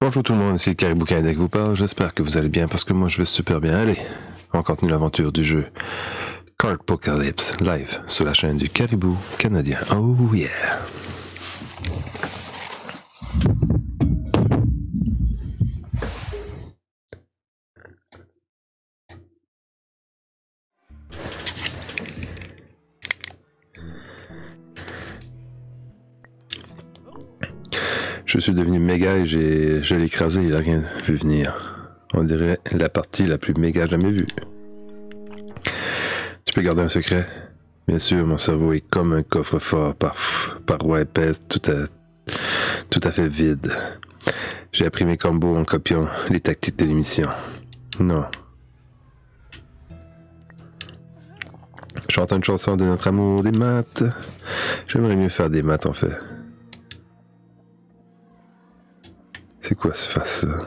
Bonjour tout le monde, ici Caribou Canadien qui vous parle. J'espère que vous allez bien parce que moi je vais super bien. Allez, on continue l'aventure du jeu Carpocalypse live sur la chaîne du Caribou Canadien. Oh yeah! Je suis devenu méga et je l'ai écrasé, il a rien vu venir. On dirait la partie la plus méga jamais vue. Tu peux garder un secret? Bien sûr, mon cerveau est comme un coffre-fort paroi épaisse, tout à fait vide. J'ai appris mes combos en copiant les tactiques de l'émission. Non. Chante une chanson de notre amour des maths. J'aimerais mieux faire des maths en fait. C'est quoi ce face-là?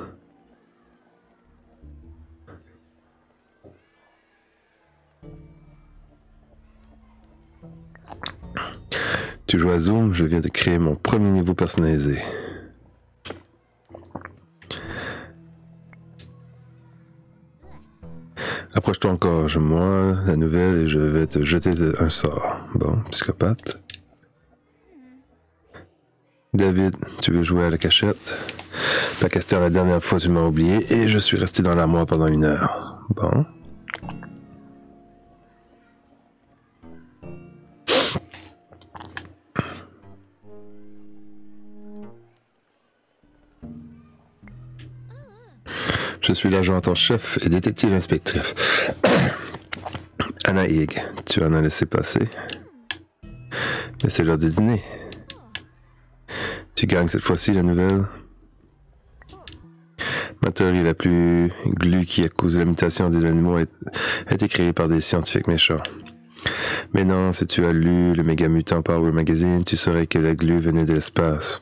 Tu joues à Zoom, je viens de créer mon premier niveau personnalisé. Approche-toi encore, moi, la nouvelle, et je vais te jeter un sort. Bon, psychopathe. David, tu veux jouer à la cachette? Pas question, la dernière fois tu m'as oublié et je suis resté dans l'armoire pendant 1 heure. Bon. Je suis l'agent en chef et détective inspectrice. Anna Higg, tu en as laissé passer. Mais c'est l'heure de dîner. Tu gagnes cette fois-ci la nouvelle. Ma théorie la plus glue qui a causé la mutation des animaux a été créée par des scientifiques méchants. Mais non, si tu as lu le Méga Mutant Power Magazine, tu saurais que la glu venait de l'espace.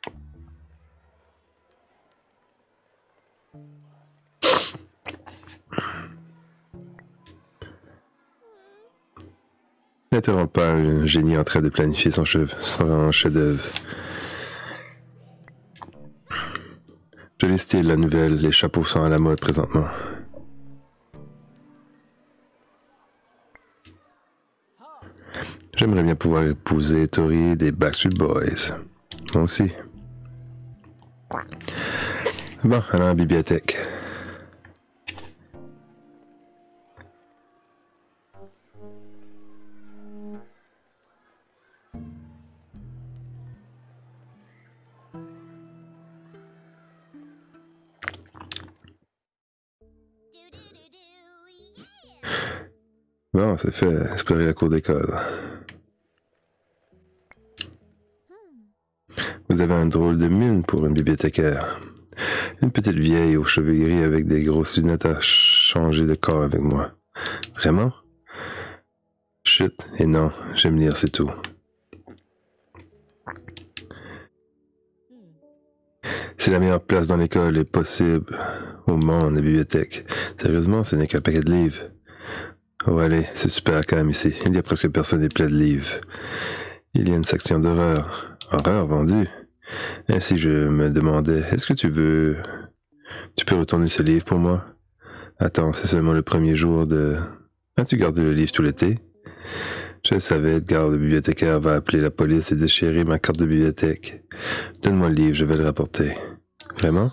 N'interromps pas un génie en train de planifier son chef-d'œuvre. Je les style la nouvelle, les chapeaux sont à la mode présentement. J'aimerais bien pouvoir épouser Tori des Backstreet Boys. Moi aussi. Bon, allons à la bibliothèque. Bon, c'est fait, explorer la cour d'école. Vous avez un drôle de mine pour une bibliothécaire. Une petite vieille aux cheveux gris avec des grosses lunettes a changé de corps avec moi. Vraiment? Chut, et non, j'aime lire, c'est tout. C'est la meilleure place dans l'école et possible au monde, la bibliothèque. Sérieusement, ce n'est qu'un paquet de livres. Oh allez, c'est super calme ici. Il y a presque personne et plein de livres. Il y a une section d'horreur. Horreur vendue. Ainsi je me demandais, est-ce que tu peux retourner ce livre pour moi? Attends, c'est seulement le premier jour de... As-tu gardé le livre tout l'été? Je le savais, Edgar, le bibliothécaire, va appeler la police et déchirer ma carte de bibliothèque. Donne-moi le livre, je vais le rapporter. Vraiment?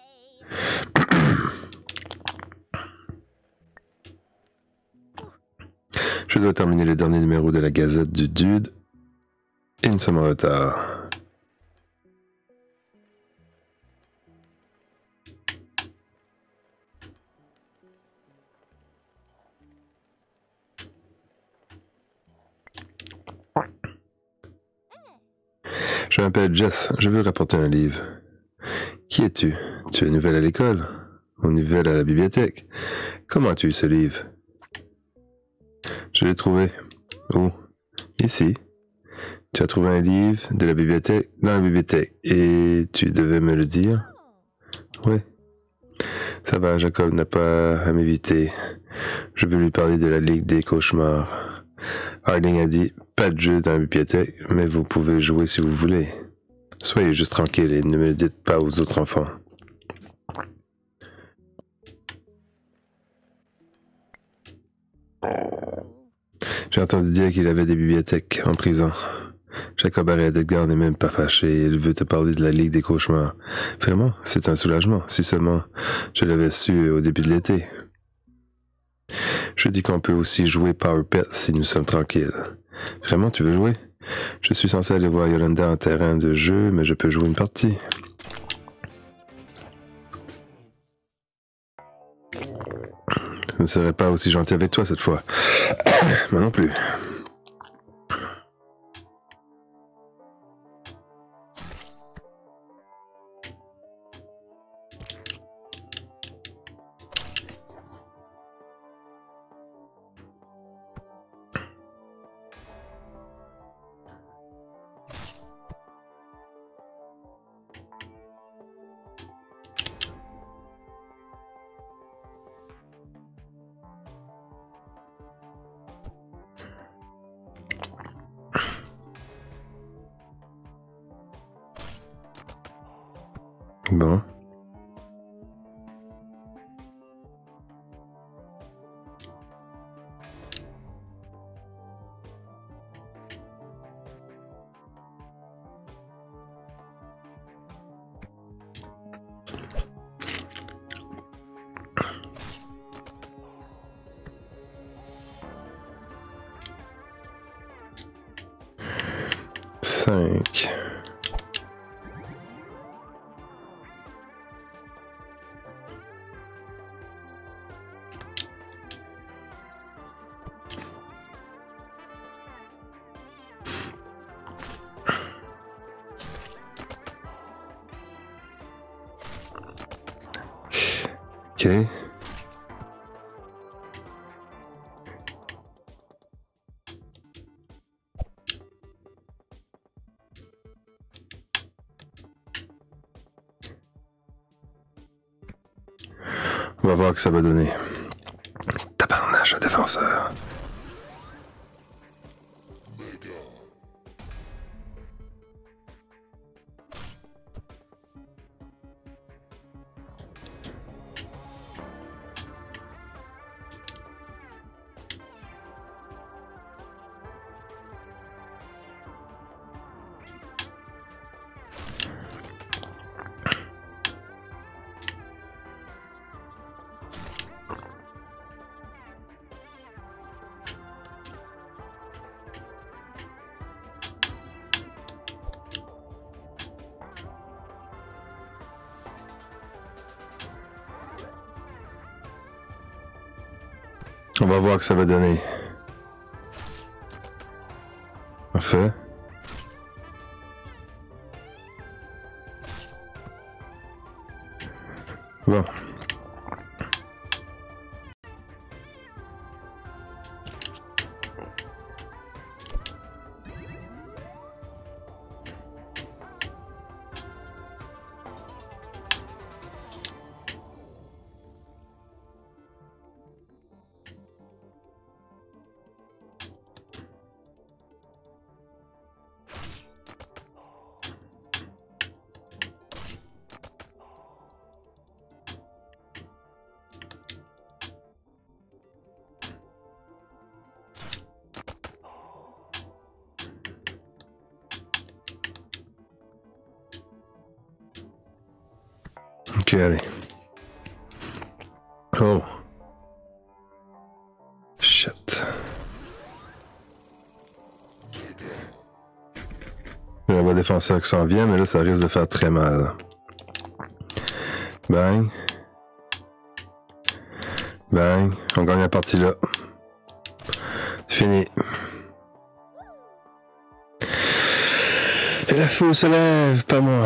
Je dois terminer le dernier numéro de la Gazette du Dude et nous sommes en retard. Je m'appelle Jess, je veux rapporter un livre. Qui es-tu? Tu es nouvelle à l'école? Ou nouvelle à la bibliothèque? Comment as-tu eu ce livre? Je l'ai trouvé. Où? Ici. Tu as trouvé un livre de la bibliothèque dans la bibliothèque et tu devais me le dire? Oui. Ça va, Jacob n'a pas à m'éviter. Je veux lui parler de la Ligue des cauchemars. Harding a dit, pas de jeu dans la bibliothèque, mais vous pouvez jouer si vous voulez. Soyez juste tranquille et ne me dites pas aux autres enfants. J'ai entendu dire qu'il avait des bibliothèques en prison. Jacob arrête, Edgar n'est même pas fâché. Il veut te parler de la Ligue des cauchemars. Vraiment, c'est un soulagement. Si seulement je l'avais su au début de l'été. Je dis qu'on peut aussi jouer Power Pet si nous sommes tranquilles. Vraiment, tu veux jouer? Je suis censé aller voir Yolanda en terrain de jeu, mais je peux jouer une partie. Je ne serai pas aussi gentil avec toi cette fois. Moi non plus. Bon. Cinq. Ok. On va voir ce que ça va donner. Tabarnache, un défenseur. On va voir ce que ça va donner. Parfait. Bon. Ok, allez. Oh. Shit. Il y a un défenseur qui s'en vient, mais là, ça risque de faire très mal. Bang. Bang. On gagne la partie là. C'est fini. Et la foule se lève, pas moi.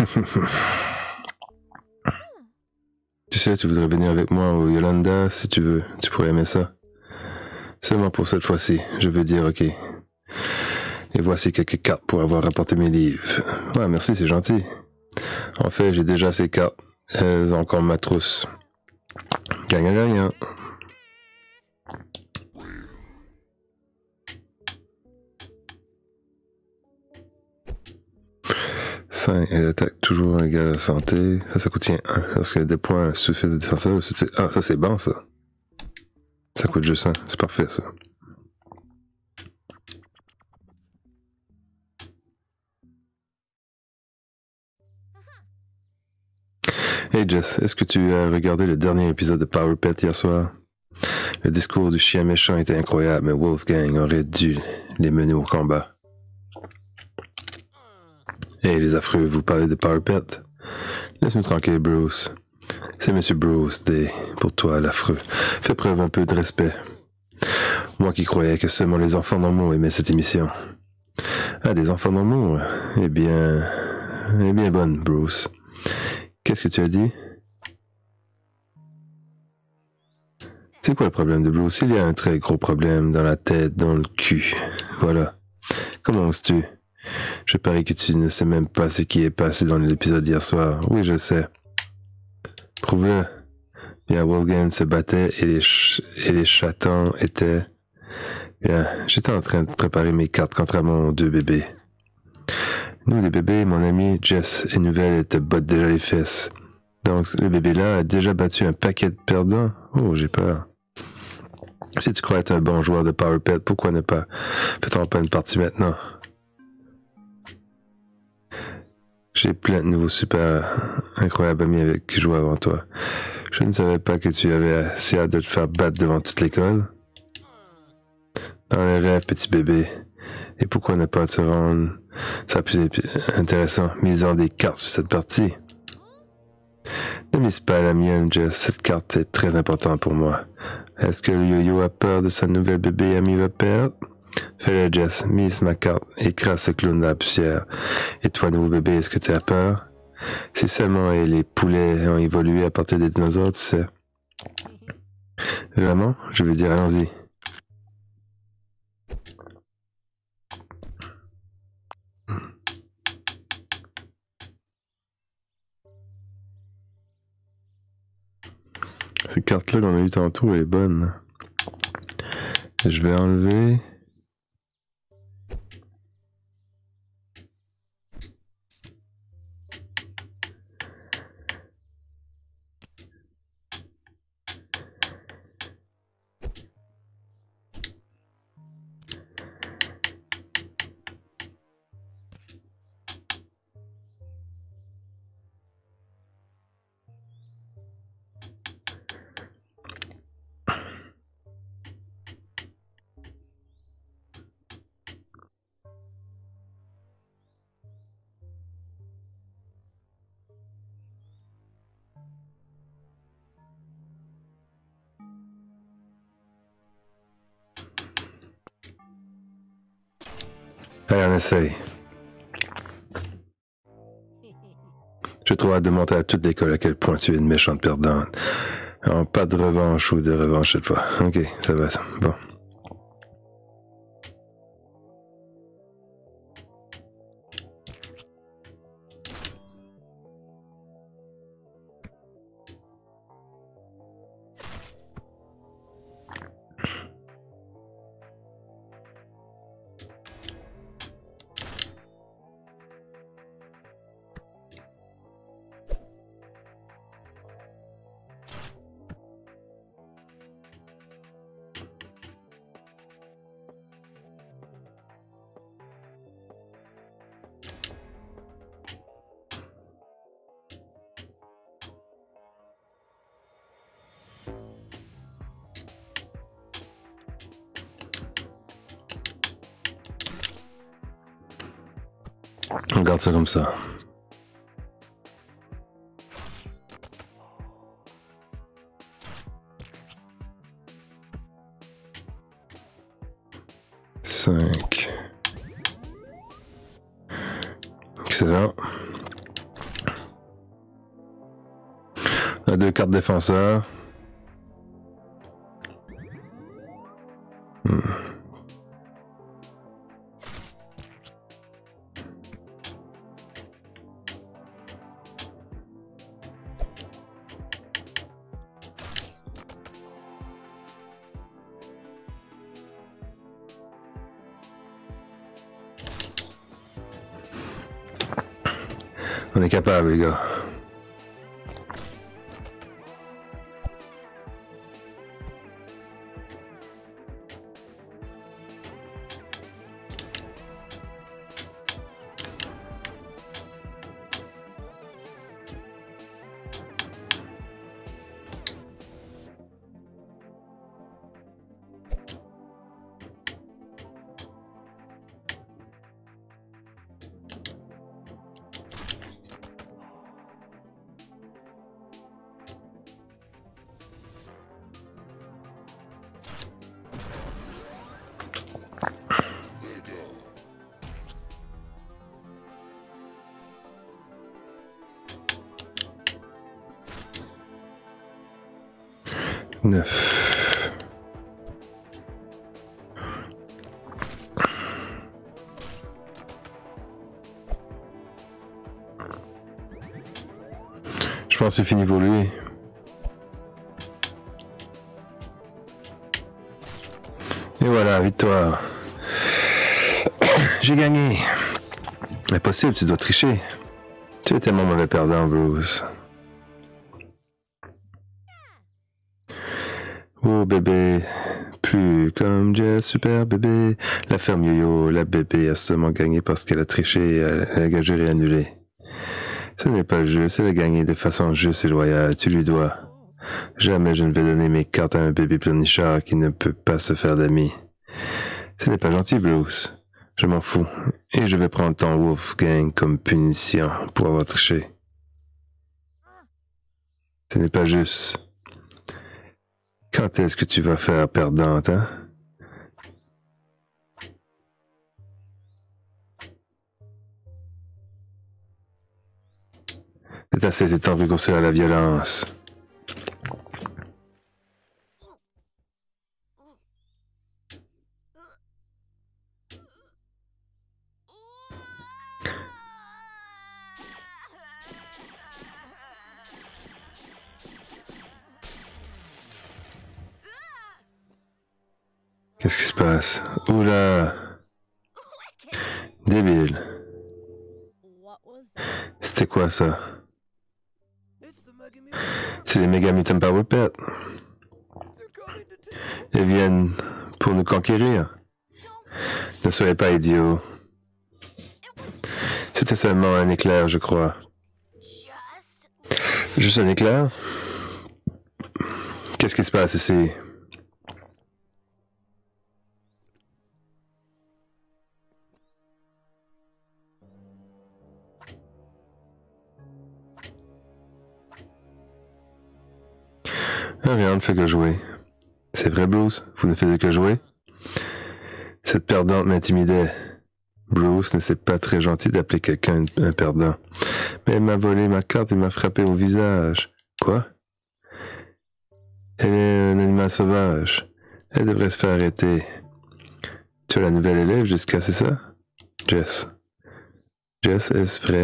Tu sais, tu voudrais venir avec moi au Yolanda, si tu veux. Tu pourrais aimer ça. Seulement pour cette fois-ci. Je veux dire, ok. Et voici quelques cartes pour avoir rapporté mes livres. Ouais, merci, c'est gentil. En fait, j'ai déjà ces cartes. Elles ont encore ma trousse. Gagnant. 5, elle attaque toujours égale à la santé. Ça coûte 1. Lorsque des points suffisent de défenseur, ah, ça c'est bon ça. Ça coûte juste un. C'est parfait, ça. Hey Jess, est-ce que tu as regardé le dernier épisode de Power Pet hier soir? Le discours du chien méchant était incroyable, mais Wolfgang aurait dû les mener au combat. Hey les affreux, vous parlez de Power Pet? Laisse-nous tranquille, Bruce. C'est Monsieur Bruce, pour toi, l'affreux. Fais preuve un peu de respect. Moi qui croyais que seulement les enfants normaux aimaient cette émission. Ah, des enfants normaux? Eh bien bonne, Bruce. Qu'est-ce que tu as dit? C'est quoi le problème de Bruce? Il y a un très gros problème dans la tête, dans le cul. Voilà. Comment oses-tu? Je parie que tu ne sais même pas ce qui est passé dans l'épisode d'hier soir. Oui, je sais. Prouve-le. Bien, Wolfgang se battait et les chatons étaient... Bien, j'étais en train de préparer mes cartes contre mon deux bébés. Nous, les bébés, mon ami Jess et Nouvelle te bottent déjà les fesses. Donc, le bébé-là a déjà battu un paquet de perdants? Oh, j'ai peur. Si tu crois être un bon joueur de Power Pet, pourquoi ne pas? Fais-toi pas une partie maintenant. J'ai plein de nouveaux super incroyables amis avec qui jouer avant toi. Je ne savais pas que tu avais assez hâte de te faire battre devant toute l'école. Dans les rêves, petit bébé. Et pourquoi ne pas te rendre ça plus intéressant, misant des cartes sur cette partie? Ne mise pas la mienne, Jess. Cette carte est très importante pour moi. Est-ce que le yo-yo a peur de sa nouvelle bébé amie va perdre? Fais-le, Jess. Mise ma carte. Écrase ce clown dans la poussière. Et toi, nouveau bébé, est-ce que tu as peur? Si seulement les poulets ont évolué à partir des dinosaures, tu sais. Vraiment? Je veux dire, allons-y. Cette carte-là qu'on a eue tantôt, elle est bonne. Je vais enlever... Allez, on essaye. J'ai trop hâte de montrer à toute l'école à quel point tu es une méchante perdante. Alors, pas de revanche ou de revanche cette fois. Ok, ça va. Bon. On garde ça comme ça. Cinq. Excellent. On a deux cartes défenseurs. On est capable, les gars. 9. Je pense que c'est fini pour lui. Et voilà, victoire. J'ai gagné. Impossible, tu dois tricher. Tu es tellement mauvais perdant, Bruce. Oh bébé, plus comme Jess, super bébé. La ferme yo-yo, la bébé a seulement gagné parce qu'elle a triché et elle a gagé et annulé. Ce n'est pas juste, elle a gagné de façon juste et loyale, tu lui dois. Jamais je ne vais donner mes cartes à un bébé pleurnichard qui ne peut pas se faire d'amis. Ce n'est pas gentil, Bruce. Je m'en fous. Et je vais prendre ton Wolfgang comme punition pour avoir triché. Ce n'est pas juste. Quand est-ce que tu vas faire perdante, hein? C'est assez, c'est temps de recourir à la violence. Qu'est-ce qui se passe? Oula! Débile. C'était quoi ça? C'est les Mega Mutant Power Pets. Ils viennent pour nous conquérir. Ne soyez pas idiots. C'était seulement un éclair, je crois. Juste un éclair? Qu'est-ce qui se passe ici? Rien ne fait que jouer. C'est vrai, Bruce? Vous ne faites que jouer? Cette perdante m'intimidait. Bruce ne c'est pas très gentil d'appeler quelqu'un un perdant. Mais elle m'a volé ma carte et m'a frappé au visage. Quoi? Elle est un animal sauvage. Elle devrait se faire arrêter. Tu es la nouvelle élève jusqu'à, c'est ça? Jess. Jess, est-ce vrai?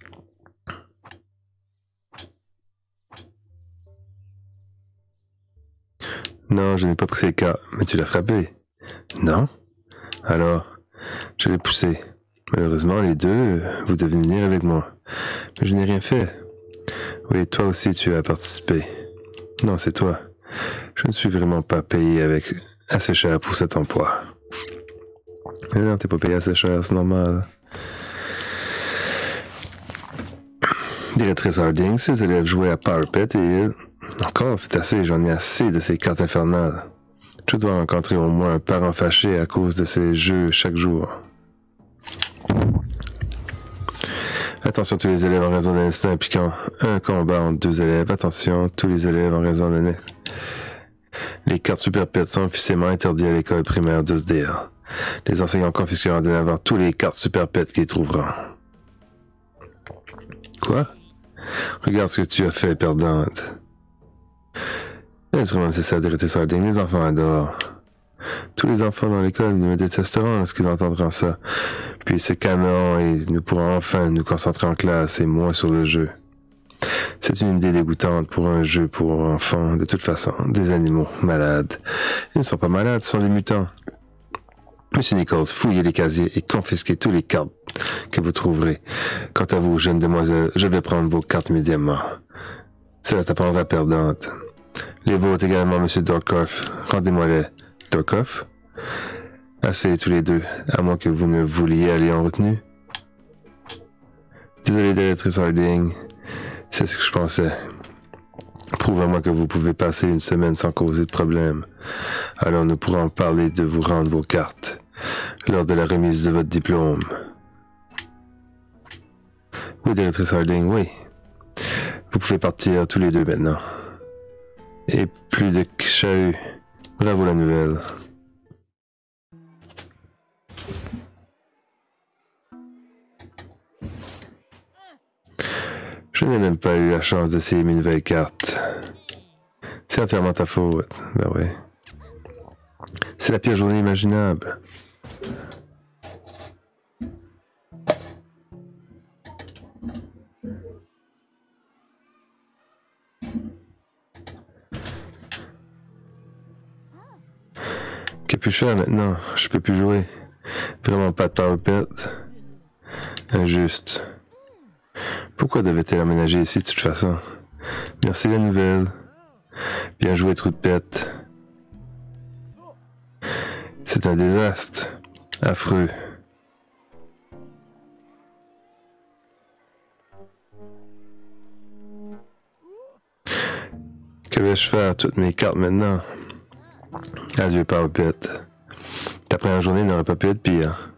Non, je n'ai pas poussé le cas, mais tu l'as frappé. Non? Alors, je l'ai poussé. Malheureusement, les deux, vous devez venir avec moi. Mais je n'ai rien fait. Oui, toi aussi, tu as participé. Non, c'est toi. Je ne suis vraiment pas payé avec assez cher pour cet emploi. Mais non, t'es pas payé assez cher, c'est normal. Directrice Harding, ses élèves jouaient à Power Pet et encore, c'est assez, j'en ai assez de ces cartes infernales. Je dois rencontrer au moins un parent fâché à cause de ces jeux chaque jour. Attention tous les élèves en raison d'un instant impliquant un combat entre deux élèves. Attention tous les élèves en raison d'un... Les cartes Super Pet sont officiellement interdites à l'école primaire d'Osdale. Les enseignants confisqueront dorénavant tous les cartes Super Pet qu'ils trouveront. Quoi? Regarde ce que tu as fait, perdante. Est-ce vraiment nécessaire d'arrêter Sarding? Les enfants adorent. Tous les enfants dans l'école me détesteront lorsqu'ils entendront ça. Puis ils se calmeront et nous pourrons enfin nous concentrer en classe et moins sur le jeu. C'est une idée dégoûtante pour un jeu pour enfants. De toute façon, des animaux malades. Ils ne sont pas malades, ce sont des mutants. Monsieur Nichols, fouillez les casiers et confisquez tous les cartes que vous trouverez. Quant à vous, jeune demoiselle, je vais prendre vos cartes immédiatement. Cela t'apprendra perdante. Les vôtres également, Monsieur Dorkoff. Rendez-moi-les. Dorkoff? Assez tous les deux, à moins que vous ne vouliez aller en retenue. Désolé, directrice Harding. C'est ce que je pensais. Prouvez-moi que vous pouvez passer une semaine sans causer de problème. Alors nous pourrons parler de vous rendre vos cartes lors de la remise de votre diplôme. Oui, directrice Harding, oui. Vous pouvez partir tous les deux maintenant. Et plus de chahut. Bravo la nouvelle. Je n'ai même pas eu la chance d'essayer mes nouvelles cartes. C'est C'est entièrement ta faute. Ben oui. C'est la pire journée imaginable. Capuchon, maintenant, je peux plus jouer. Vraiment pas de power pet. Injuste. Pourquoi devait-elle emménager ici de toute façon? Merci la nouvelle. Bien joué, trou de pète. C'est un désastre. Affreux. Que vais-je faire? Toutes mes cartes maintenant. Adieu, Power Pet. Ta première journée n'aurait pas pu être pire.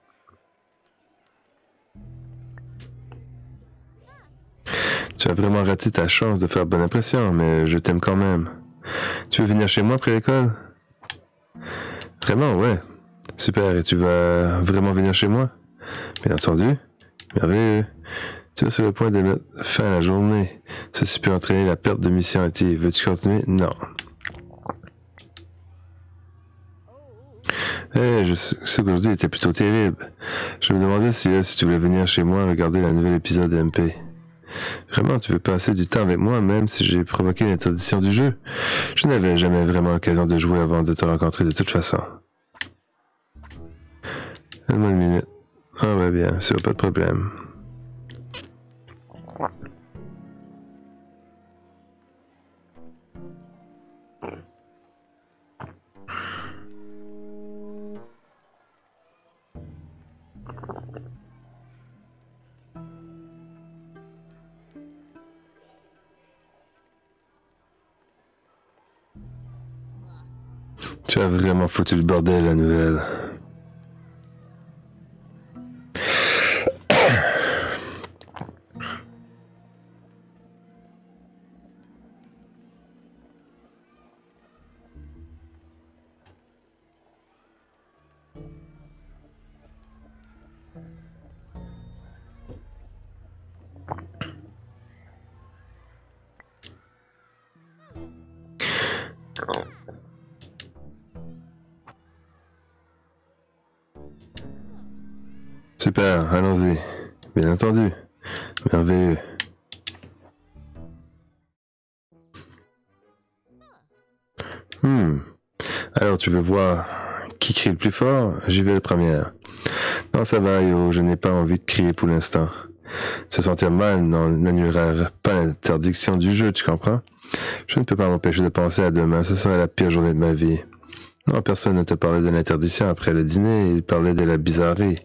Tu as vraiment raté ta chance de faire bonne impression, mais je t'aime quand même. Tu veux venir chez moi après l'école? Vraiment, ouais. Super, et tu vas vraiment venir chez moi? Bien entendu. Merveilleux. Tu es sur le point de mettre fin à la journée. Ceci peut entraîner la perte de mission active. Veux-tu continuer? Non. Je sais qu'aujourd'hui était plutôt terrible. Je me demandais si tu voulais venir chez moi regarder le nouvel épisode de MP. Vraiment, tu veux passer du temps avec moi, même si j'ai provoqué l'interdiction du jeu? Je n'avais jamais vraiment l'occasion de jouer avant de te rencontrer de toute façon. Donne-moi une minute. Ah ouais, bien, sûr, pas de problème. Tu as vraiment foutu le bordel, la nouvelle. Super, allons-y. Bien entendu. Merveilleux. Alors, tu veux voir qui crie le plus fort? J'y vais la première. Non, ça va, yo, je n'ai pas envie de crier pour l'instant. Se sentir mal n'annulera pas l'interdiction du jeu, tu comprends? Je ne peux pas m'empêcher de penser à demain, ce serait la pire journée de ma vie. Non, personne ne te parlait de l'interdiction après le dîner, il parlait de la bizarrerie.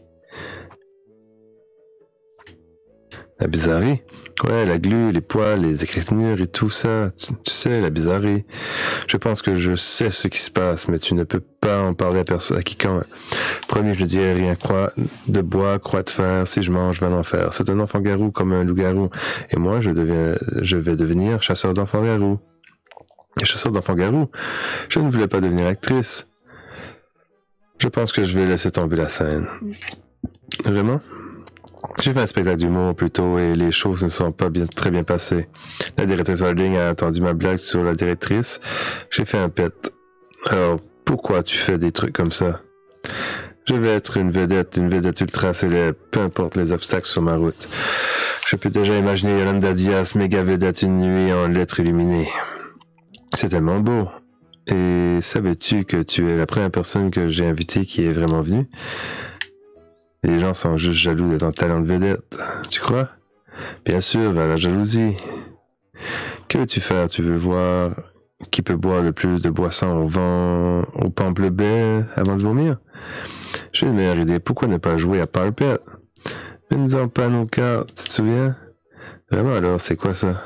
La bizarrerie? Ouais, la glu, les poils, les écritures et tout ça. Tu sais, la bizarrerie. Je pense que je sais ce qui se passe, mais tu ne peux pas en parler à personne, à quiconque. Promis, je ne dirai rien. Croix de bois, croix de fer. Si je mange, va en enfer. C'est un enfant-garou comme un loup-garou. Et moi, je vais devenir chasseur d'enfants-garous. Chasseur d'enfants-garous? Je ne voulais pas devenir actrice. Je pense que je vais laisser tomber la scène. Vraiment? J'ai fait un spectacle d'humour plus tôt et les choses ne sont pas très bien passées. La directrice Harding a entendu ma blague sur la directrice. J'ai fait un pet. Alors, pourquoi tu fais des trucs comme ça? Je vais être une vedette ultra célèbre, peu importe les obstacles sur ma route. Je peux déjà imaginer Yolanda Diaz, méga vedette une nuit en lettres illuminées. C'est tellement beau. Et savais-tu que tu es la première personne que j'ai invitée qui est vraiment venue? Les gens sont juste jaloux de ton talent de vedette. Tu crois? Bien sûr, vers la jalousie. Que veux-tu faire? Tu veux voir qui peut boire le plus de boissons au pamplemousse avant de vomir? J'ai une meilleure idée. Pourquoi ne pas jouer à Power Pet? Ne nous pas nos cartes, tu te souviens? Vraiment alors, c'est quoi ça?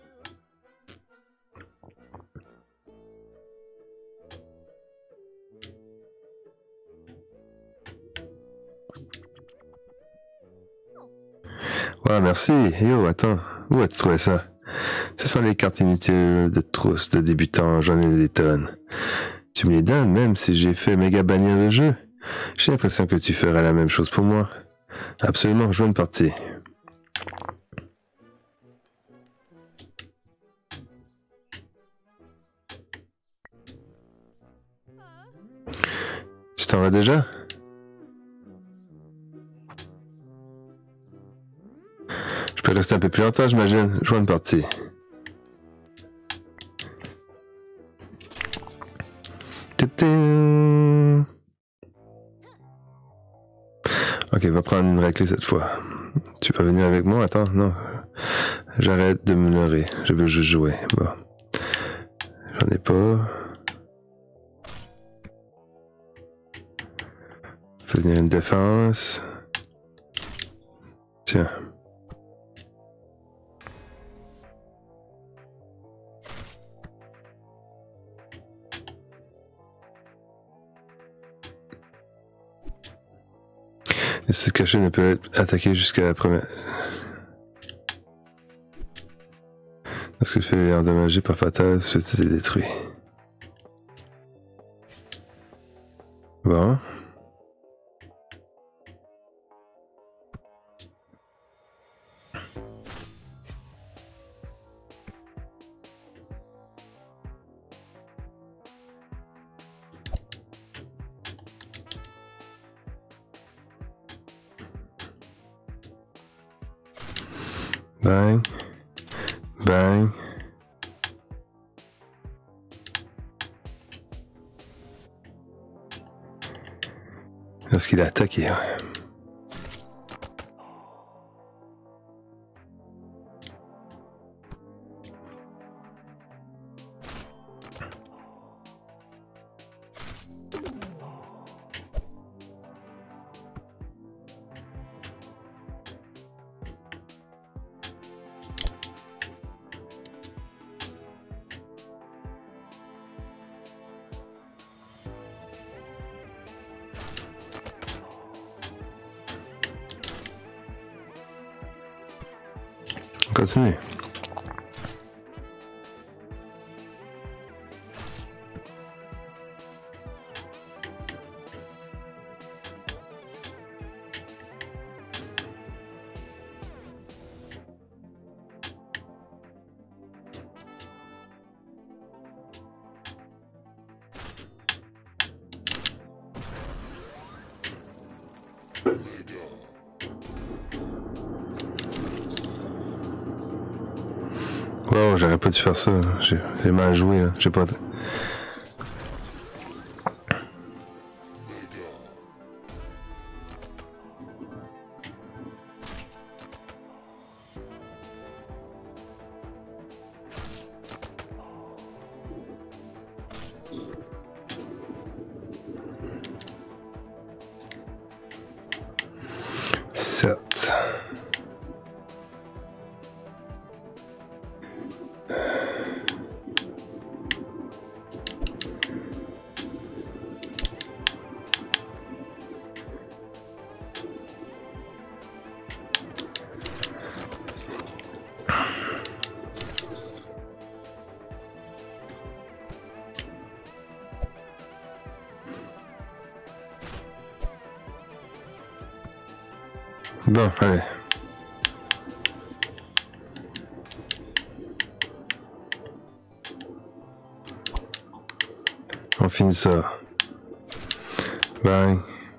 Ouais, merci. Yo, attends. Où as-tu trouvé ça? Ce sont les cartes inutiles de trousse de débutants, j'en ai des tonnes. Tu me les donnes même si j'ai fait méga bannir le jeu? J'ai l'impression que tu feras la même chose pour moi. Absolument, joue une partie. t'en vas déjà? Je peux rester un peu plus longtemps, j'imagine. Je vois une partie. Ok, va prendre une raclée cette fois. Tu peux venir avec moi? Attends, non. J'arrête de me leurrer. Je veux juste jouer. Bon. J'en ai pas. Faut venir une défense. Tiens. Et ce caché ne peut être attaqué jusqu'à la première. Lorsque le fait est endommagé par fatal, celui-ci est détruit. Bon. Bang. Bang. Lorsqu'il a attaqué, ouais. On continue. Wow, j'aurais pas dû faire ça. J'ai mal joué, là. J'ai pas... Certes. Bon, allez. On finit ça. Bang.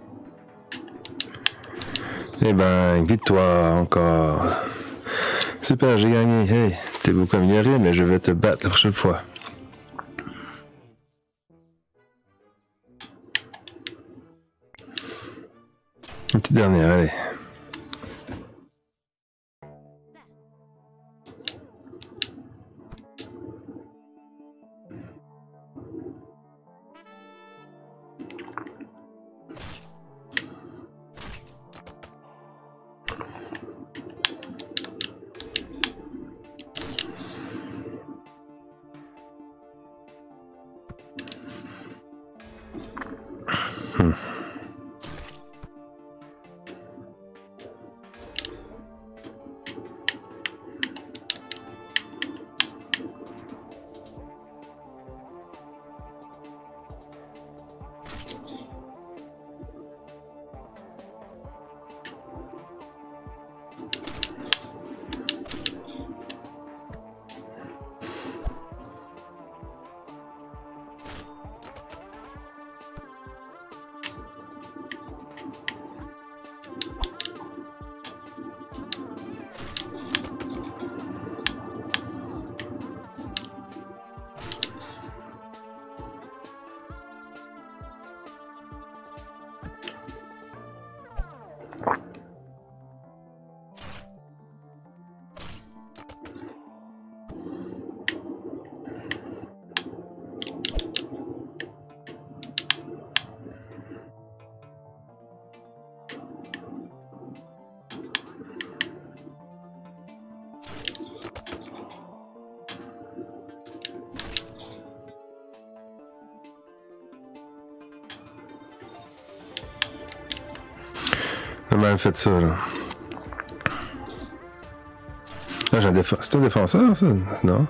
Et bang, victoire encore. Super, j'ai gagné. Hey, t'es beaucoup amélioré, mais je vais te battre la prochaine fois. Une petite dernière, allez. On a mal fait ça, là. Ah, j'ai un défenseur. C'est un défenseur, ça? Non?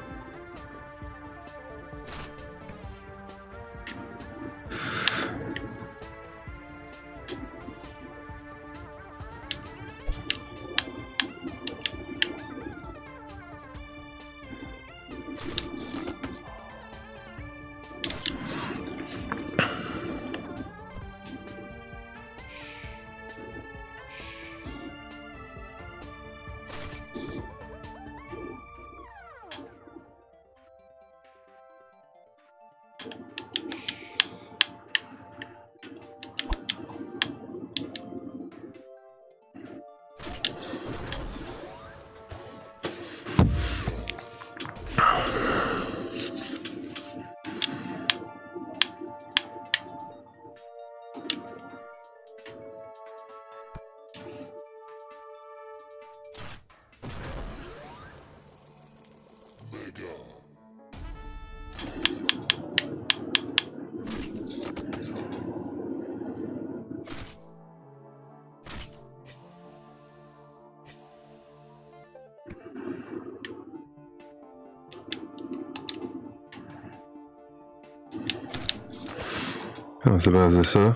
On s'est basé ça.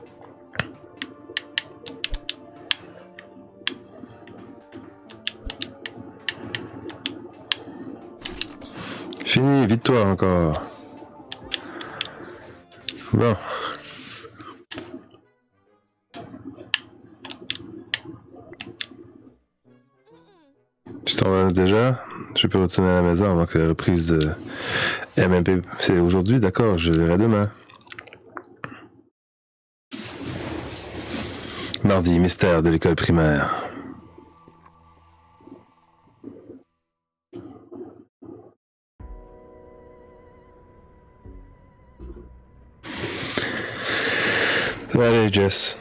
Fini, victoire encore. Bon. Tu t'en vas déjà? Je peux retourner à la maison avant que la reprise de MMP... C'est aujourd'hui, d'accord, je verrai demain. Mardi, mystère de l'école primaire. Ça va aller, Jess.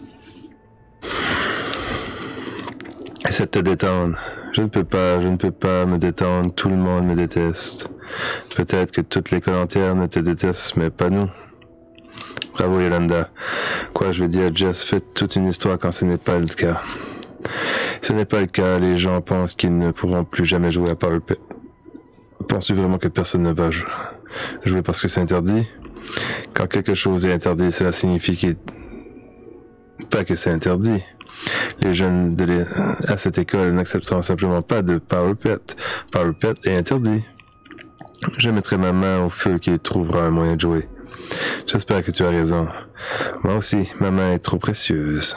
Essaie de te détendre. Je ne peux pas me détendre. Tout le monde me déteste. Peut-être que toute l'école entière ne te déteste, mais pas nous. Bravo, Yolanda. Quoi, je veux dire, Jess fait toute une histoire quand ce n'est pas le cas. Ce n'est pas le cas. Les gens pensent qu'ils ne pourront plus jamais jouer à Power Pit. Penses-tu vraiment que personne ne va jouer parce que c'est interdit? Quand quelque chose est interdit, cela signifie pas que c'est interdit. Les jeunes à cette école n'accepteront simplement pas de Power Pit. Power Pit est interdit. Je mettrai ma main au feu qui trouvera un moyen de jouer. J'espère que tu as raison. Moi aussi, ma main est trop précieuse.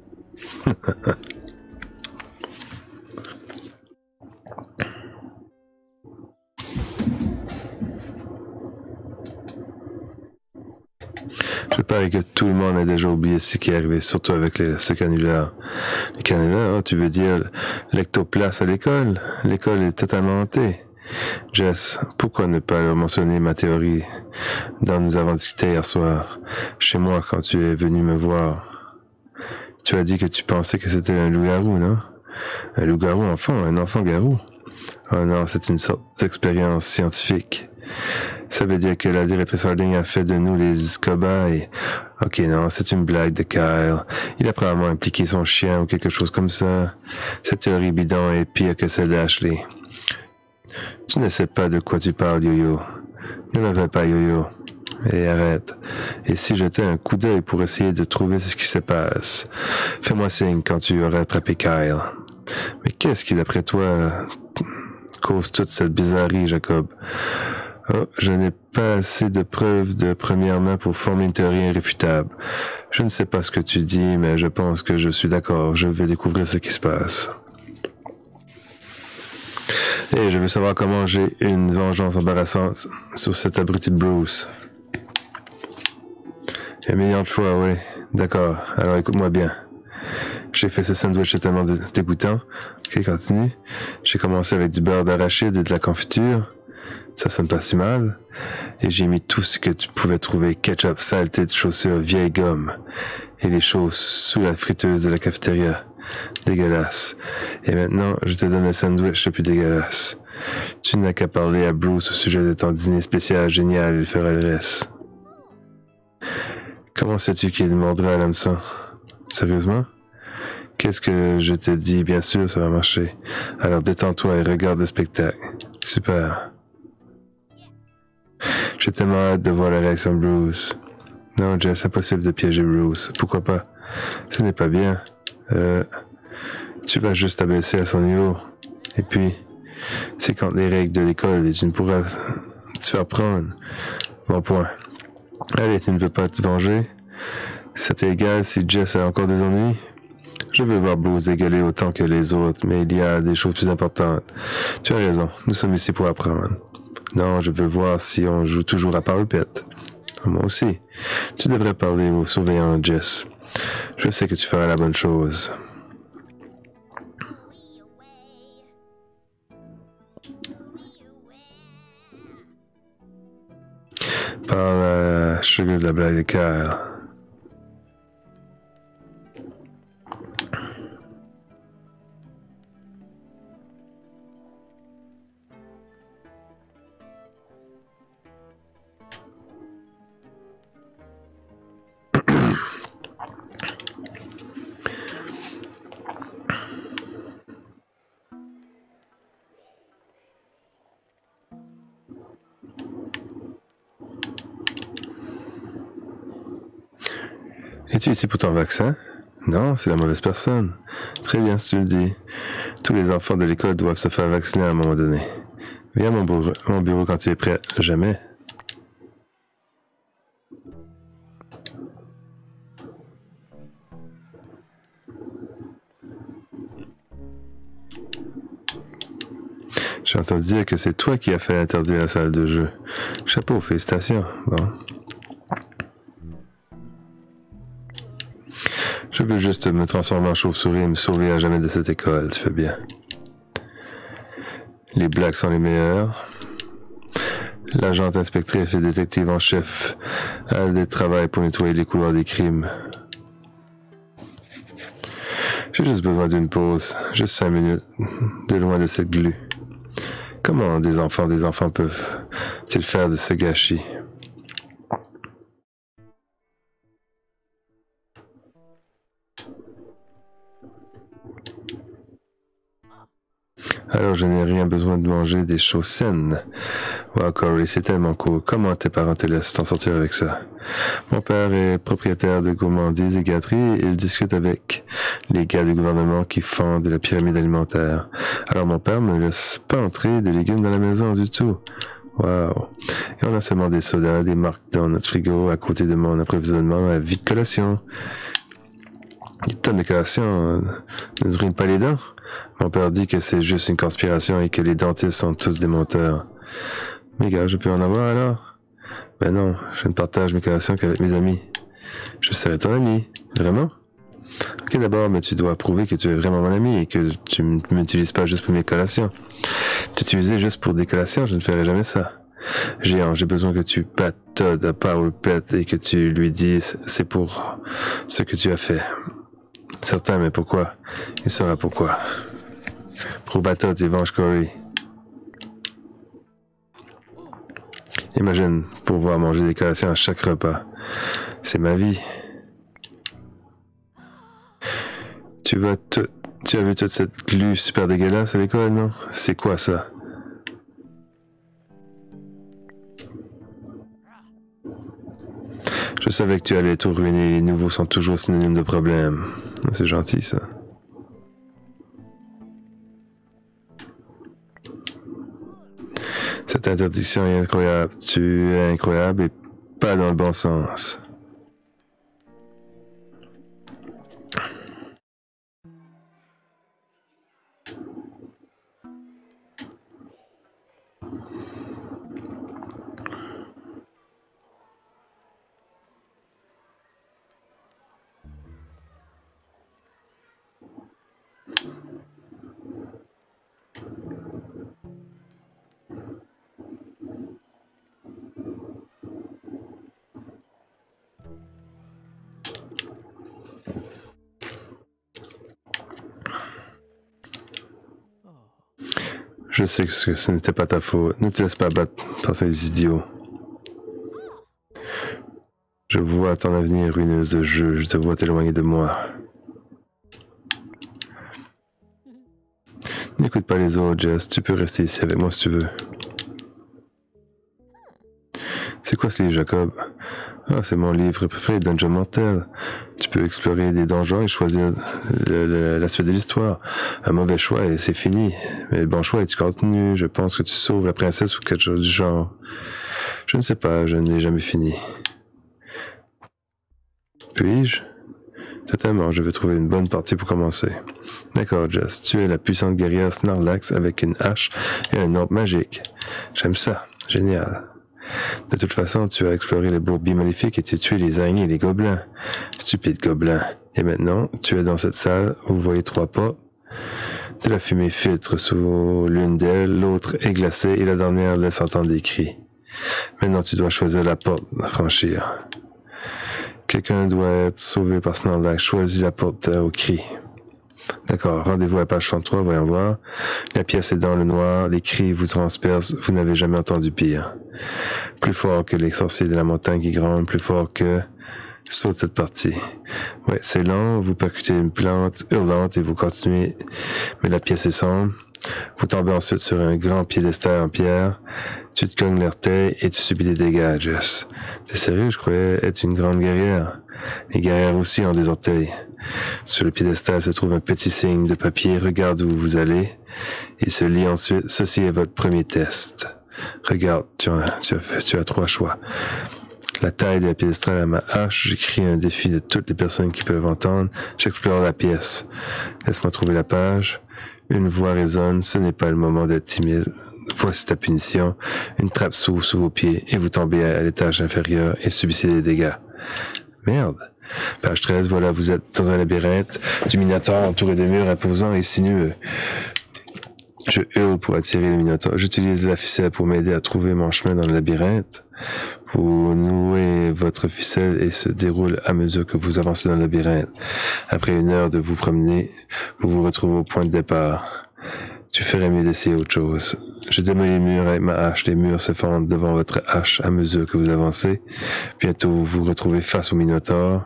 Je parie que tout le monde a déjà oublié ce qui est arrivé, surtout avec ce canulaire. Le canulaire, oh, tu veux dire l'ectoplasme à l'école? L'école est totalement hantée. Jess, pourquoi ne pas leur mentionner ma théorie dont nous avons discuté hier soir, chez moi, quand tu es venu me voir? Tu as dit que tu pensais que c'était un loup-garou, non? Un loup-garou enfant, un enfant-garou? Oh non, c'est une sorte d'expérience scientifique. Ça veut dire que la directrice Harding a fait de nous les cobayes. Ok, non, c'est une blague de Kyle. Il a probablement impliqué son chien ou quelque chose comme ça. Cette théorie bidon est pire que celle d'Ashley. Tu ne sais pas de quoi tu parles, Yo-Yo. Ne m'appelle pas Yo-Yo. Et arrête. Et si jetais un coup d'œil pour essayer de trouver ce qui se passe, fais-moi signe quand tu auras attrapé Kyle. Mais qu'est-ce qui, d'après toi, cause toute cette bizarrerie, Jacob? Oh, je n'ai pas assez de preuves de première main pour former une théorie irréfutable. Je ne sais pas ce que tu dis, mais je pense que je suis d'accord. Je vais découvrir ce qui se passe. Et je veux savoir comment j'ai une vengeance embarrassante sur cet abruti de Bruce. Un million de fois, oui. D'accord. Alors écoute-moi bien. J'ai fait ce sandwich tellement dégoûtant. Ok, continue. J'ai commencé avec du beurre d'arachide et de la confiture. Ça sonne pas si mal. Et j'ai mis tout ce que tu pouvais trouver. Ketchup, saleté de chaussures, vieille gomme. Et les choses sous la friteuse de la cafétéria. Dégueulasse. Et maintenant, je te donne le sandwich le plus dégueulasse. Tu n'as qu'à parler à Bruce au sujet de ton dîner spécial génial, il fera le reste. Comment sais-tu qu'il mordra à l'hameçon? Sérieusement? Qu'est-ce que je te dis? Bien sûr, ça va marcher. Alors détends-toi et regarde le spectacle. Super. J'ai tellement hâte de voir la réaction de Bruce. Non, Jess, impossible de piéger Bruce. Pourquoi pas? Ce n'est pas bien. Tu vas juste t'abaisser à son niveau. Et puis, c'est contre les règles de l'école et tu ne pourras te faire prendre. Bon point. Allez, tu ne veux pas te venger? Ça t'est égal si Jess a encore des ennuis? Je veux voir Bruce dégueuler autant que les autres, mais il y a des choses plus importantes. Tu as raison, nous sommes ici pour apprendre. Non, je veux voir si on joue toujours à parupette. Moi aussi. Tu devrais parler au surveillant Jess. Je sais que tu feras la bonne chose. Parle à Sugar de la blague de Kyle. Es-tu ici pour ton vaccin? Non, c'est la mauvaise personne. Très bien, si tu le dis. Tous les enfants de l'école doivent se faire vacciner à un moment donné. Viens à mon bureau quand tu es prêt. Jamais. J'ai entendu dire que c'est toi qui as fait interdire la salle de jeu. Chapeau, félicitations. Bon. Je veux juste me transformer en chauve-souris et me sauver à jamais de cette école, tu fais bien. Les blagues sont les meilleures. L'agente inspectrice et détective en chef a des travail pour nettoyer les couloirs des crimes. J'ai juste besoin d'une pause, juste 5 minutes, de loin de cette glu. Comment des enfants peuvent-ils faire de ce gâchis? Alors je n'ai rien besoin de manger des choses saines. Wow, Corey, c'est tellement cool. Comment tes parents te laissent t'en sortir avec ça? Mon père est propriétaire de gourmandise et gâterie et il discute avec les gars du gouvernement qui font de la pyramide alimentaire. Alors mon père ne me laisse pas entrer de légumes dans la maison du tout. Wow. Et on a seulement des sodas, des marques dans notre frigo à côté de mon approvisionnement à vie de collation. Des tonnes de collations ne ruinent pas les dents. Mon père dit que c'est juste une conspiration et que les dentistes sont tous des menteurs. Mais gars, je peux en avoir alors? Ben non, je ne partage mes collations qu'avec mes amis. Je serai ton ami. Vraiment? Ok, d'abord, mais tu dois prouver que tu es vraiment mon ami et que tu ne m'utilises pas juste pour mes collations. T'utiliser juste pour des collations, je ne ferai jamais ça. Géant, j'ai besoin que tu battes Todd à Power Pet et que tu lui dises c'est pour ce que tu as fait. Certain, mais pourquoi? Il saura pourquoi. Prouve à Todd et venge Corey. Imagine pouvoir manger des collations à chaque repas. C'est ma vie. Tu as vu toute cette glu super dégueulasse à l'école, non? C'est quoi ça? Je savais que tu allais tout ruiner. Les nouveaux sont toujours synonymes de problèmes. C'est gentil, ça. Cette interdiction est incroyable. Tu es incroyable et pas dans le bon sens. Je sais que ce n'était pas ta faute. Ne te laisse pas battre par ces idiots. Je vois ton avenir ruineuse de jeu. Je te vois t'éloigner de moi. N'écoute pas les autres, Jess. Tu peux rester ici avec moi si tu veux. C'est quoi ce livre, Jacob? Ah, c'est mon livre préféré, Dungeon Mortel. Tu peux explorer des donjons et choisir la suite de l'histoire. Un mauvais choix et c'est fini. Mais le bon choix est du contenu. Je pense que tu sauves la princesse ou quelque chose du genre. Je ne sais pas, je ne l'ai jamais fini. Puis-je? Totalement, je vais trouver une bonne partie pour commencer. D'accord, Jess, tu es la puissante guerrière Snorlax avec une hache et un orbe magique. J'aime ça. Génial. De toute façon, tu as exploré les bourbiers maléfiques et tu as tué les araignées et les gobelins. Stupide gobelin. Et maintenant, tu es dans cette salle où vous voyez 3 portes. De la fumée filtre sous l'une d'elles, l'autre est glacée et la dernière laisse entendre des cris. Maintenant, tu dois choisir la porte à franchir. Quelqu'un doit être sauvé par Snorlax. Choisis la porte au cri. D'accord, rendez-vous à la page 63, voyons voir. La pièce est dans le noir, les cris vous transpercent, vous n'avez jamais entendu pire. Plus fort que les sorciers de la montagne qui grondent, plus fort que... Saute cette partie. Ouais, c'est long, vous percutez une plante hurlante et vous continuez, mais la pièce est sombre. Vous tombez ensuite sur un grand piédestal en pierre. Tu te cognes l'orteil et tu subis des dégâts, Jess. T'es sérieux, je croyais être une grande guerrière. Les guerrières aussi ont des orteils. Sur le piédestal se trouve un petit signe de papier. Regarde où vous allez. Il se lit ensuite. Ceci est votre premier test. Regarde, tu as 3 choix. La taille de la piédestal à ma hache. J'écris un défi de toutes les personnes qui peuvent entendre. J'explore la pièce. Laisse-moi trouver la page. Une voix résonne. Ce n'est pas le moment d'être timide. Voici ta punition. Une trappe s'ouvre sous vos pieds et vous tombez à l'étage inférieur et subissez des dégâts. Merde. Page 13, voilà, vous êtes dans un labyrinthe du Minotaure entouré de murs imposants et sinueux. Je hurle pour attirer le Minotaure. J'utilise la ficelle pour m'aider à trouver mon chemin dans le labyrinthe. Vous nouez votre ficelle et se déroule à mesure que vous avancez dans le labyrinthe. Après 1 heure de vous promener, vous vous retrouvez au point de départ. Tu ferais mieux d'essayer autre chose. Je démolis les murs avec ma hache. Les murs se fondent devant votre hache à mesure que vous avancez. Bientôt, vous vous retrouvez face au Minotaure.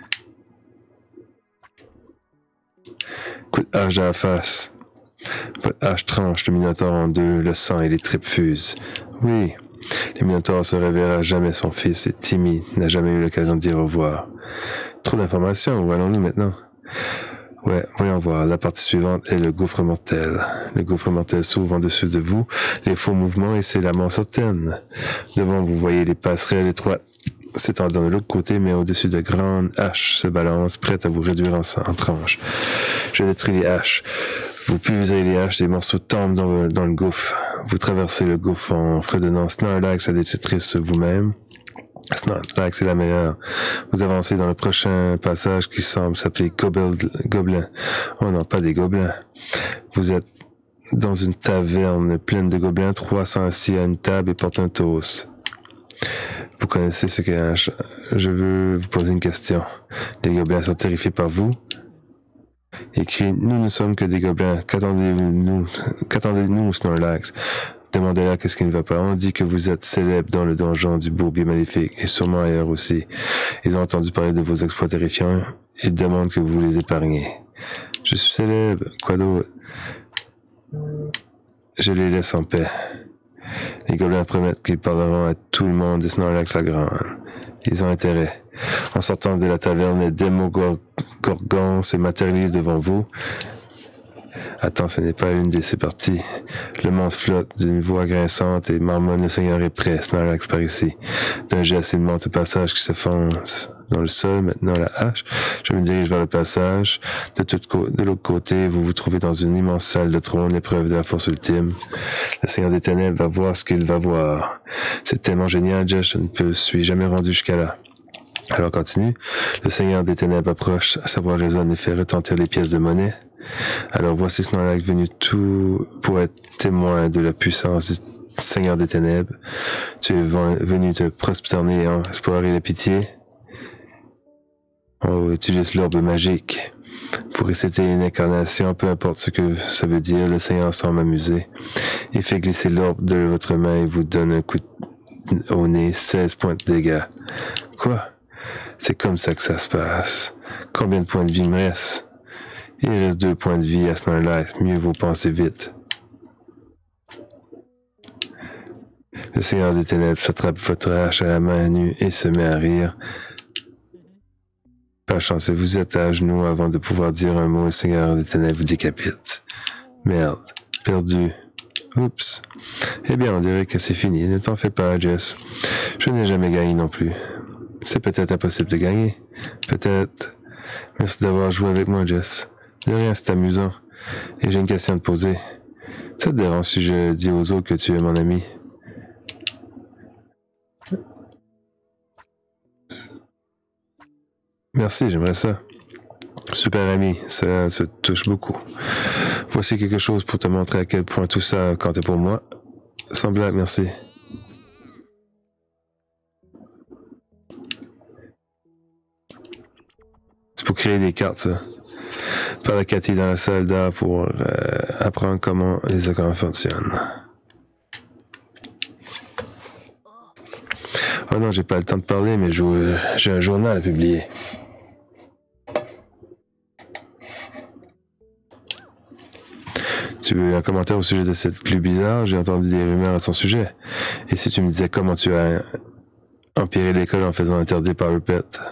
Coup de hache dans la face. Votre hache tranche le Minotaure en 2, le sang et les tripes fusent. Oui, le Minotaure se révélera jamais son fils et Timmy n'a jamais eu l'occasion de dire au revoir. Trop d'informations, où allons-nous maintenant? Ouais, voyons voir. La partie suivante est le gouffre mortel. Le gouffre mortel s'ouvre en dessous de vous, les faux mouvements et c'est la mort certaine. Devant vous voyez les passerelles étroites s'étendant de l'autre côté, mais au-dessus de grandes haches se balancent, prêtes à vous réduire en tranches. Je détruis les haches. Vous pulvérisez les haches, des morceaux tombent dans le gouffre. Vous traversez le gouffre en fredonnant Snorlax, la destructrice vous-même. Snorlax, c'est la meilleure. Vous avancez dans le prochain passage qui semble s'appeler Gobelin. Oh non, pas des gobelins. Vous êtes dans une taverne pleine de gobelins, 300 assis à une table et portent un toast. Vous connaissez ce qu'est un chat. Je veux vous poser une question. Les gobelins sont terrifiés par vous? Il crie, nous ne sommes que des gobelins. Qu'attendez-nous, Snorlax? Demandez-leur qu'est-ce qui ne va pas. On dit que vous êtes célèbre dans le donjon du bourbier maléfique et sûrement ailleurs aussi. Ils ont entendu parler de vos exploits terrifiants. Ils demandent que vous les épargnez. Je suis célèbre. Quoi d'autre? Je les laisse en paix. Les gobelins promettent qu'ils parleront à tout le monde de Snorlax la Grande. Ils ont intérêt. En sortant de la taverne, les Démogorgons se matérialisent devant vous. Attends, ce n'est pas l'une de ces parties. Le monstre flotte d'une voix grinçante et marmonne, le Seigneur est prêt. Snorlax par ici. D'un geste, il monte au passage qui se fonce dans le sol, maintenant la hache. Je me dirige vers le passage. De l'autre côté, vous vous trouvez dans une immense salle de trône, épreuve de la force ultime. Le Seigneur des Ténèbres va voir ce qu'il va voir. C'est tellement génial, Jess, je ne suis jamais rendu jusqu'à là. Alors continue. Le Seigneur des Ténèbres approche, sa voix résonne et fait retentir les pièces de monnaie. Alors voici Snorlax venu tout pour être témoin de la puissance du Seigneur des Ténèbres. Tu es venu te prosterner et explorer la pitié. Oh, utilise l'orbe magique. Pour réciter une incarnation, peu importe ce que ça veut dire, le Seigneur semble amusé. Il fait glisser l'orbe de votre main et vous donne un coup au nez, 16 points de dégâts. Quoi? C'est comme ça que ça se passe. Combien de points de vie me reste? Il reste 2 points de vie à Snorlax. Mieux vaut penser vite. Le Seigneur des Ténèbres s'attrape votre hache à la main nue et se met à rire. Pas chance, vous êtes à genoux avant de pouvoir dire un mot. Le Seigneur des Ténèbres vous décapite. Merde, perdu. Oups. Eh bien, on dirait que c'est fini. Ne t'en fais pas, Jess. Je n'ai jamais gagné non plus. C'est peut-être impossible de gagner. Peut-être. Merci d'avoir joué avec moi, Jess. De rien, c'est amusant. Et j'ai une question à te poser. Ça te dérange si je dis aux autres que tu es mon ami? Merci, j'aimerais ça. Super ami, cela se touche beaucoup. Voici quelque chose pour te montrer à quel point tout ça comptait pour moi. Sans blague, merci. C'est pour créer des cartes, ça. Par la Cathy dans la salle d'art pour apprendre comment les accords fonctionnent. Oh non, j'ai pas le temps de parler, mais j'ai un journal à publier. Tu veux un commentaire au sujet de cette clue bizarre? J'ai entendu des rumeurs à son sujet. Et si tu me disais comment tu as empiré l'école en faisant interdire par le pet?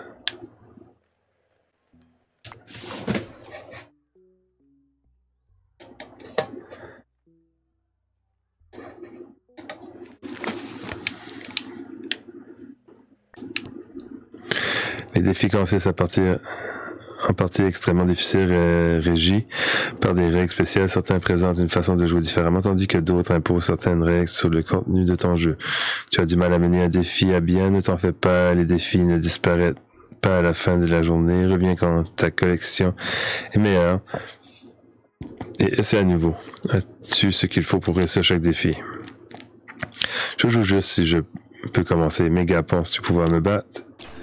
Les défis consistent à partir en partie extrêmement difficiles régis par des règles spéciales. Certains présentent une façon de jouer différemment, tandis que d'autres imposent certaines règles sur le contenu de ton jeu. Tu as du mal à mener un défi à bien, ne t'en fais pas, les défis ne disparaissent pas à la fin de la journée. Reviens quand ta collection est meilleure et essaie à nouveau. As-tu ce qu'il faut pour réussir chaque défi? Je joue juste si je peux commencer. Méga, penses-tu pouvoir me battre?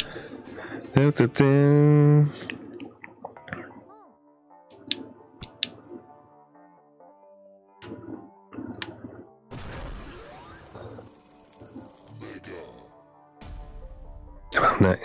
Tabarnak.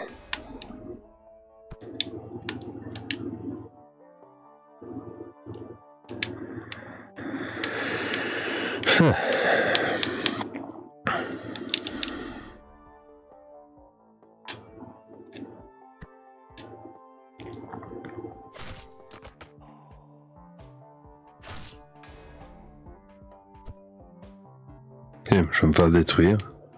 Je vais me faire détruire.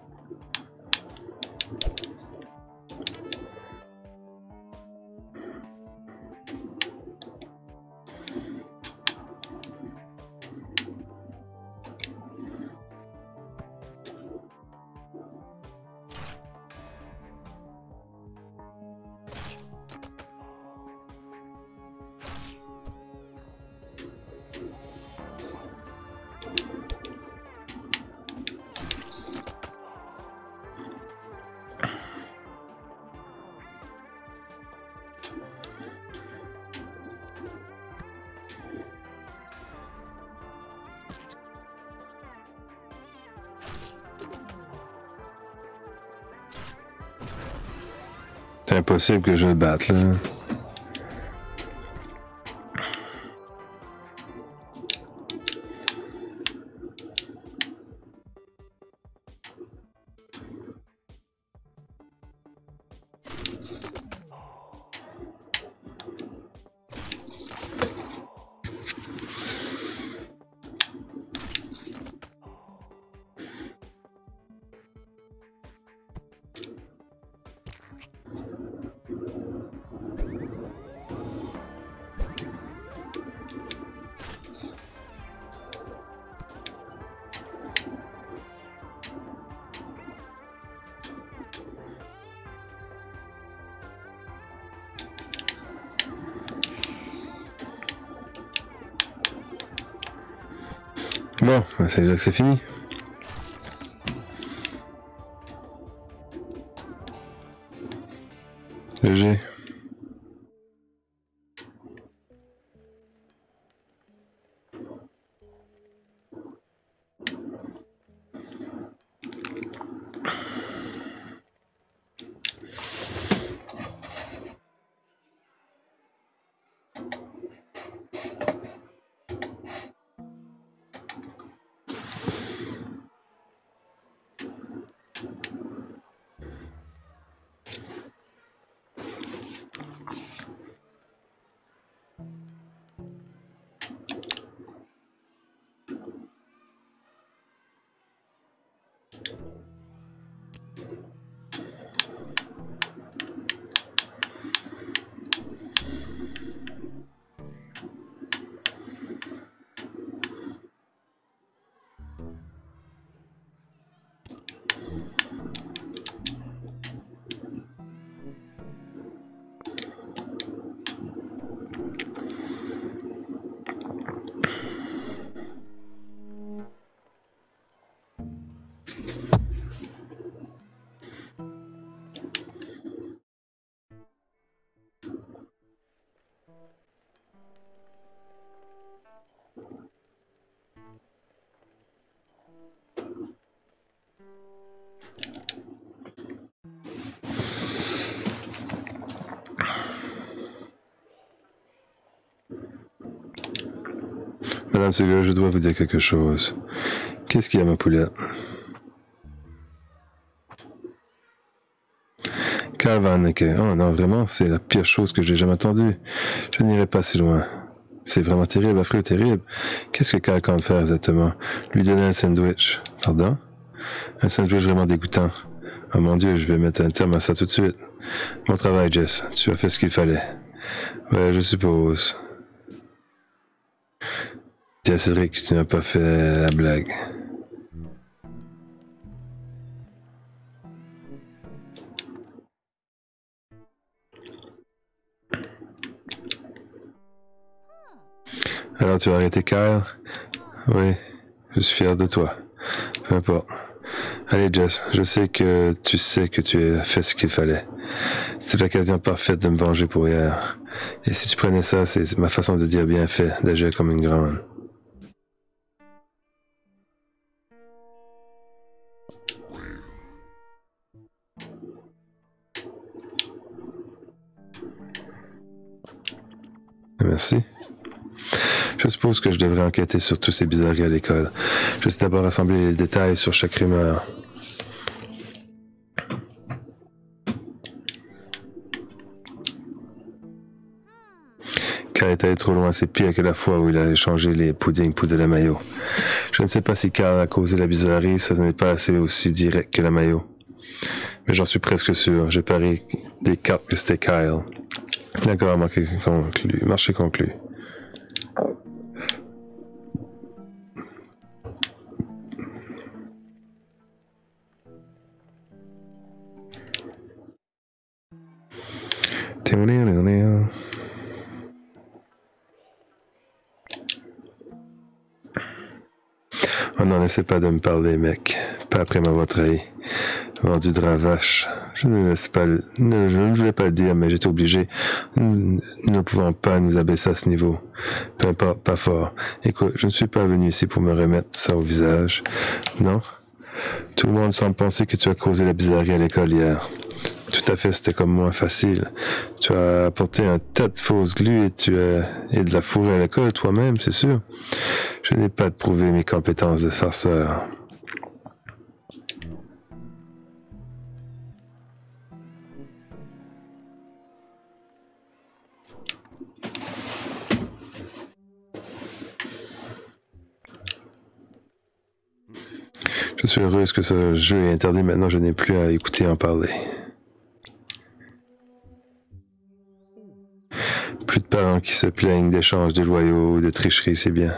C'est impossible que je le batte, là. Bon, c'est là que c'est fini. GG. Madame Segal, je dois vous dire quelque chose. Qu'est-ce qu'il y a, ma poulette? Carl Van Ecke. Oh non, vraiment, c'est la pire chose que j'ai jamais entendue. Je n'irai pas si loin. C'est vraiment terrible, affreux, terrible. Qu'est-ce que Carl compte faire exactement? Lui donner un sandwich. Pardon? Un sandwich vraiment dégoûtant. Oh mon Dieu, je vais mettre un terme à ça tout de suite. Bon travail, Jess. Tu as fait ce qu'il fallait. Ouais, je suppose. Tiens, Cédric, tu n'as pas fait la blague. Alors tu as arrêté Kyle? Oui, je suis fier de toi. Peu importe. Allez Jess, je sais que tu as fait ce qu'il fallait. C'est l'occasion parfaite de me venger pour hier. Et si tu prenais ça, c'est ma façon de dire bien fait, d'agir comme une grande. Merci. Je suppose que je devrais enquêter sur tous ces bizarreries à l'école. Je vais d'abord rassembler les détails sur chaque rumeur. Carl est allé trop loin, c'est pire que la fois où il a échangé les puddings pour de la mayo. Je ne sais pas si Carl a causé la bizarrerie, ça n'est pas assez aussi direct que la mayo. Mais j'en suis presque sûr, j'ai parié des cartes que c'était Kyle. D'accord, marché conclu. Oh non, n'essaie pas de me parler, mec. Pas après m'avoir trahi. Vendu de la vache. Je ne voulais pas le dire, mais j'étais obligé. Nous ne pouvons pas nous abaisser à ce niveau. Peu importe, pas fort. Écoute, je ne suis pas venu ici pour me remettre ça au visage. Non? Tout le monde semble penser que tu as causé la bizarrerie à l'école hier. Tout à fait, c'était comme moins facile. Tu as apporté un tas de fausses glues et de la fourrée à l'école toi-même, c'est sûr. Je n'ai pas prouvé mes compétences de farceur. Je suis heureuse que ce jeu est interdit maintenant, je n'ai plus à écouter en parler. Plus de parents qui se plaignent d'échanges déloyaux ou de tricheries, c'est bien.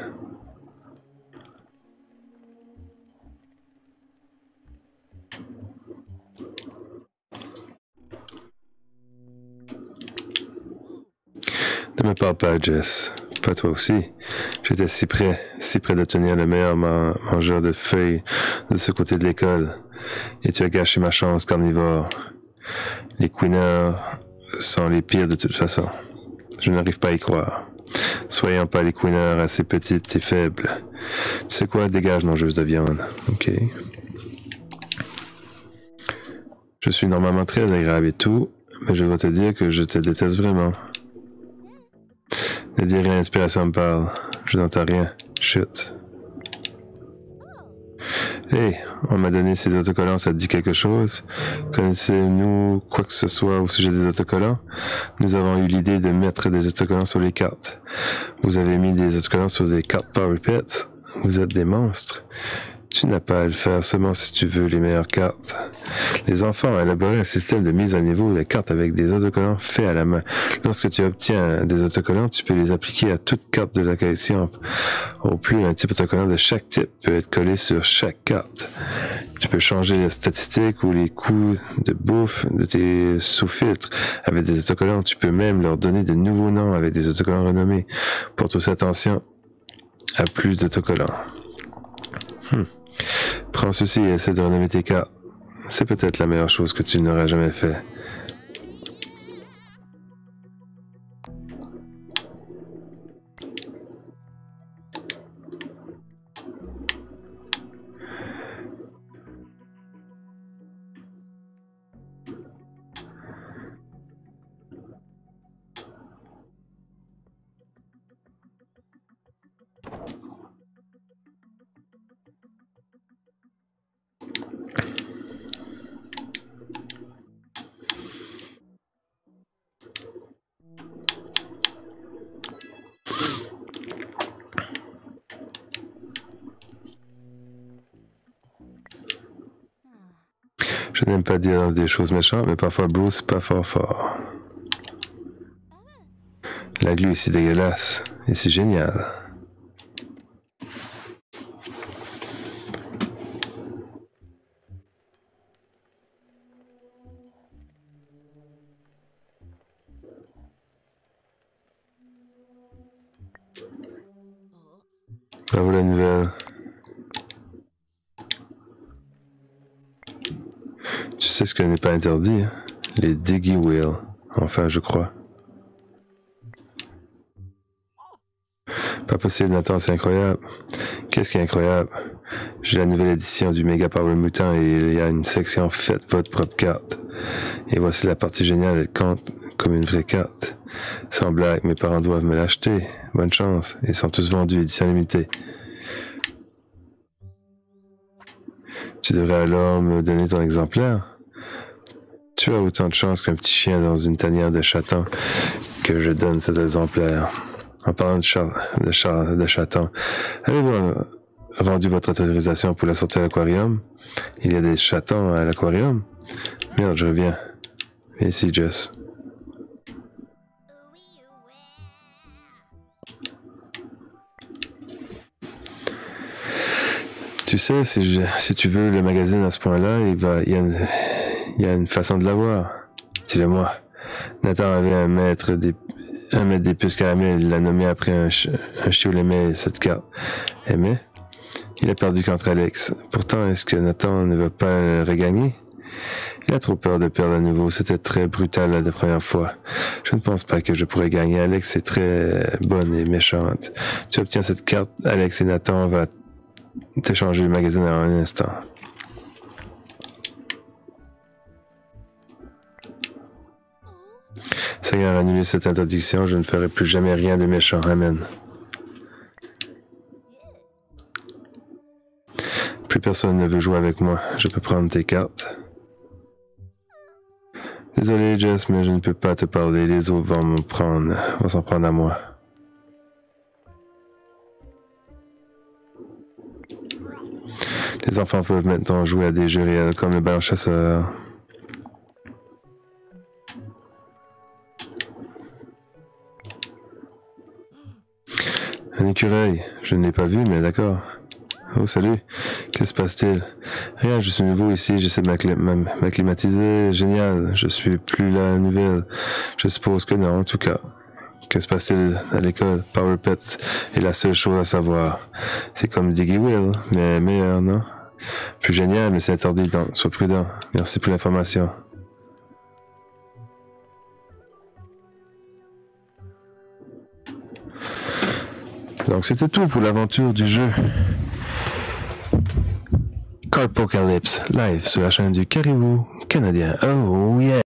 Ne me parle pas, Jess. Pas toi aussi. J'étais si près de tenir le meilleur mangeur de feuilles de ce côté de l'école. Et tu as gâché ma chance carnivore. Les queeners sont les pires de toute façon. Je n'arrive pas à y croire. Soyons pas les queeners assez petites et faibles. Tu sais quoi? Dégage, mangeuse de viande. Ok. Je suis normalement très agréable et tout, mais je dois te dire que je te déteste vraiment. Ne dis rien, l'inspiration me parle. Je n'entends rien. Chut. Hey, on m'a donné ces autocollants, ça te dit quelque chose? Connaissez-nous quoi que ce soit au sujet des autocollants? Nous avons eu l'idée de mettre des autocollants sur les cartes. Vous avez mis des autocollants sur des cartes Power Pets? Vous êtes des monstres. Tu n'as pas à le faire seulement si tu veux les meilleures cartes. Les enfants ont élaboré un système de mise à niveau des cartes avec des autocollants faits à la main. Lorsque tu obtiens des autocollants, tu peux les appliquer à toute carte de la collection. Au plus, un type autocollant de chaque type peut être collé sur chaque carte. Tu peux changer les statistiques ou les coûts de bouffe de tes sous-filtres avec des autocollants. Tu peux même leur donner de nouveaux noms avec des autocollants renommés. Porte aussi attention à plus d'autocollants. Prends ceci et essaie de renommer tes cartes. C'est peut-être la meilleure chose que tu n'auras jamais fait. Je n'aime pas dire des choses méchantes, mais parfois Bruce pas fort. La glu est si dégueulasse et si géniale. Bravo la nouvelle. Tu sais ce que n'est pas interdit, hein? Les Diggy Wheel. Enfin, je crois. Pas possible, Nathan, c'est incroyable. Qu'est-ce qui est incroyable? J'ai la nouvelle édition du Mega Power Mutant et il y a une section Faites votre propre carte. Et voici la partie géniale, elle compte comme une vraie carte. Sans blague, mes parents doivent me l'acheter. Bonne chance. Ils sont tous vendus, édition limitée. Tu devrais alors me donner ton exemplaire. Tu as autant de chance qu'un petit chien dans une tanière de chatons que je donne cet exemplaire. En parlant de chatons, avez-vous rendu votre autorisation pour la sortie à l'aquarium? Il y a des chatons à l'aquarium? Merde, je reviens. Viens ici, Jess. Tu sais, si tu veux le magazine à ce point-là, il y a une façon de l'avoir. Dis-le-moi. Nathan avait un maître des puces caramel. Il l'a nommé après un chiot l'aimait, cette carte. Aimait? Il a perdu contre Alex. Pourtant, est-ce que Nathan ne va pas le regagner? Il a trop peur de perdre à nouveau. C'était très brutal la première fois. Je ne pense pas que je pourrais gagner. Alex est très bonne et méchante. Tu obtiens cette carte, Alex et Nathan vont t'échanger le magazine en un instant. Seigneur, annulez cette interdiction, je ne ferai plus jamais rien de méchant. Amen. Plus personne ne veut jouer avec moi. Je peux prendre tes cartes. Désolé, Jess, mais je ne peux pas te parler. Les autres vont s'en prendre à moi. Les enfants peuvent maintenant jouer à des jeux réels comme le ballon chasseur. Un écureuil, je ne l'ai pas vu, mais d'accord. Oh, salut. Qu'est-ce qui se passe-t-il? Rien, je suis nouveau ici, j'essaie de m'acclimatiser. Génial, je suis plus la nouvelle. Je suppose que non, en tout cas. Que se passe-t-il à l'école? Power Pets est la seule chose à savoir. C'est comme Diggy Wheel, mais meilleur, non? Plus génial, mais c'est interdit, donc sois prudent. Merci pour l'information. Donc c'était tout pour l'aventure du jeu Carpocalypse live sur la chaîne du Caribou canadien. Oh yeah!